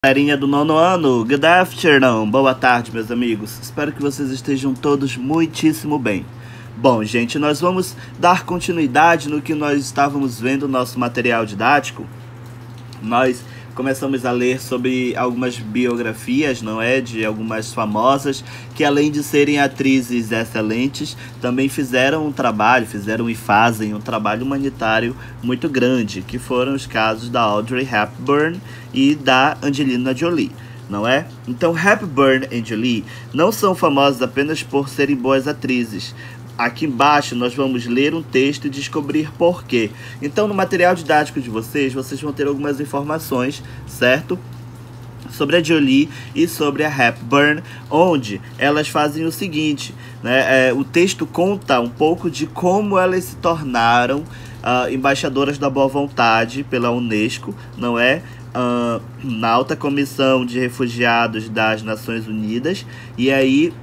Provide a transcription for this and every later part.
Galerinha do nono ano, good afternoon, boa tarde meus amigos, espero que vocês estejam todos muitíssimo bem. Bom gente, nós vamos dar continuidade no que nós estávamos vendo no nosso material didático. Nós começamos a ler sobre algumas biografias, não é? De algumas famosas que, além de serem atrizes excelentes, também fizeram e fazem um trabalho humanitário muito grande, que foram os casos da Audrey Hepburn e da Angelina Jolie, não é? Então, Hepburn e Jolie não são famosas apenas por serem boas atrizes. Aqui embaixo nós vamos ler um texto e descobrir por quê. Então, no material didático de vocês vão ter algumas informações, certo? Sobre a Jolie e sobre a Hepburn, onde elas fazem o seguinte, né? O texto conta um pouco de como elas se tornaram embaixadoras da boa vontade pela Unesco, não é? Na Alta Comissão de Refugiados das Nações Unidas. E aí,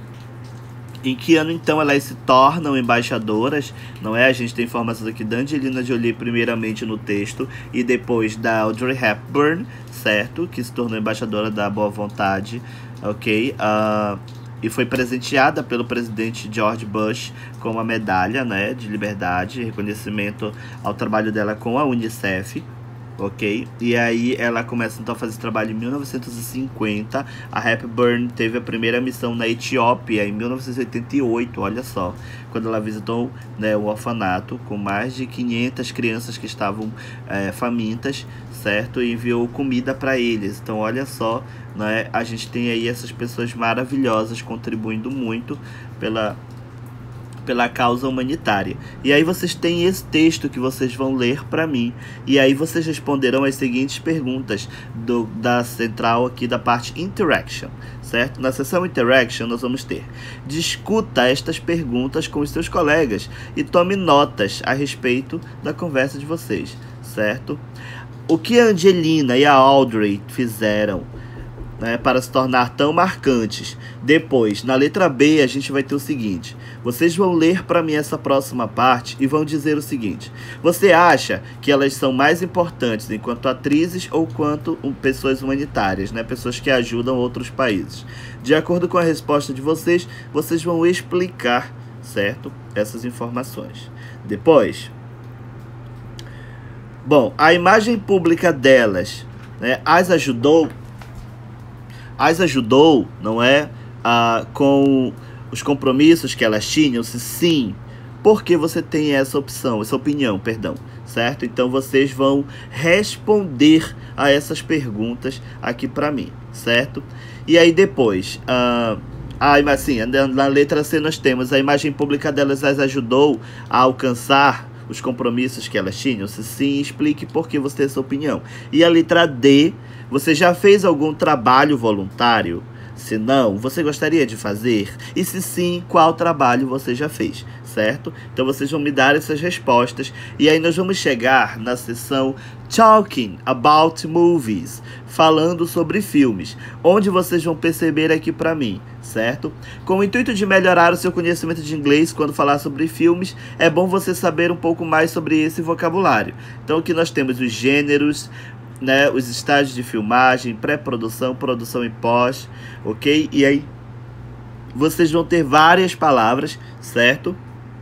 em que ano, então, elas se tornam embaixadoras, não é? A gente tem informações aqui da Angelina Jolie, primeiramente no texto, e depois da Audrey Hepburn, certo? Que se tornou embaixadora da boa vontade, ok? E foi presenteada pelo presidente George Bush com uma medalha, né, de liberdade, reconhecimento ao trabalho dela com a Unicef. Ok? E aí ela começa então a fazer esse trabalho em 1950. A Hepburn teve a primeira missão na Etiópia em 1988, olha só, quando ela visitou, né, um orfanato com mais de 500 crianças que estavam famintas, certo? E enviou comida para eles. Então olha só, né, a gente tem aí essas pessoas maravilhosas contribuindo muito pela causa humanitária. E aí vocês têm esse texto que vocês vão ler para mim. E aí vocês responderão as seguintes perguntas da central aqui da parte Interaction, certo? Na seção Interaction nós vamos ter: discuta estas perguntas com os seus colegas e tome notas a respeito da conversa de vocês, certo? O que a Angelina e a Audrey fizeram, né, para se tornar tão marcantes? Depois, na letra B, a gente vai ter o seguinte: vocês vão ler para mim essa próxima parte e vão dizer o seguinte: você acha que elas são mais importantes enquanto atrizes ou quanto pessoas humanitárias, né, pessoas que ajudam outros países? De acordo com a resposta de vocês, vocês vão explicar, certo, essas informações. Depois, bom, a imagem pública delas, né, as ajudou, não é? Com os compromissos que elas tinham, se sim, porque você tem essa opinião, perdão, certo? Então vocês vão responder a essas perguntas aqui para mim, certo? E aí depois, assim, na letra C nós temos: a imagem pública delas as ajudou a alcançar os compromissos que elas tinham? Se sim, explique por que você tem essa opinião. E a letra D: você já fez algum trabalho voluntário? Se não, você gostaria de fazer? E se sim, qual trabalho você já fez, certo? Então vocês vão me dar essas respostas. E aí nós vamos chegar na seção Talking About Movies, falando sobre filmes, onde vocês vão perceber aqui para mim, certo? Com o intuito de melhorar o seu conhecimento de inglês quando falar sobre filmes, é bom você saber um pouco mais sobre esse vocabulário. Então aqui nós temos os gêneros, né, os estágios de filmagem, pré-produção, produção e pós, ok? E aí vocês vão ter várias palavras, certo?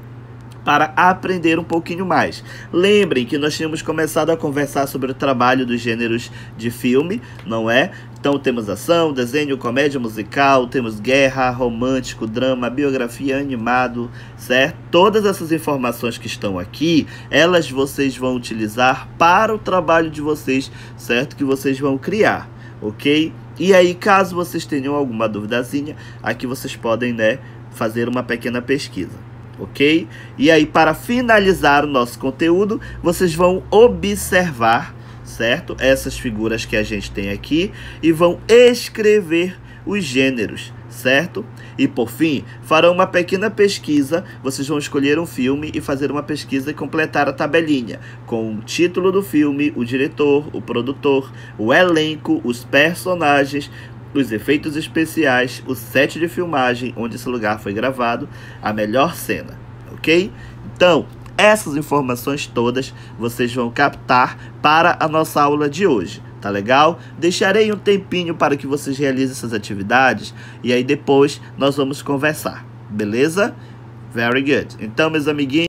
Para aprender um pouquinho mais. Lembrem que nós tínhamos começado a conversar sobre o trabalho dos gêneros de filme, não é? Então temos ação, desenho, comédia musical, temos guerra, romântico, drama, biografia, animado, certo? Todas essas informações que estão aqui, vocês vão utilizar para o trabalho de vocês, certo? Que vocês vão criar, ok? E aí, caso vocês tenham alguma duvidazinha, aqui vocês podem, né, fazer uma pequena pesquisa, ok? E aí, para finalizar o nosso conteúdo, vocês vão observar, certo, essas figuras que a gente tem aqui e vão escrever os gêneros, certo? E por fim, farão uma pequena pesquisa. Vocês vão escolher um filme e fazer uma pesquisa e completar a tabelinha com o título do filme, o diretor, o produtor, o elenco, os personagens, os efeitos especiais, o set de filmagem onde esse lugar foi gravado, a melhor cena, ok? Então, essas informações todas vocês vão captar para a nossa aula de hoje, Tá legal? Deixarei um tempinho para que vocês realizem essas atividades e aí depois nós vamos conversar, beleza? Very good. Então, meus amiguinhos,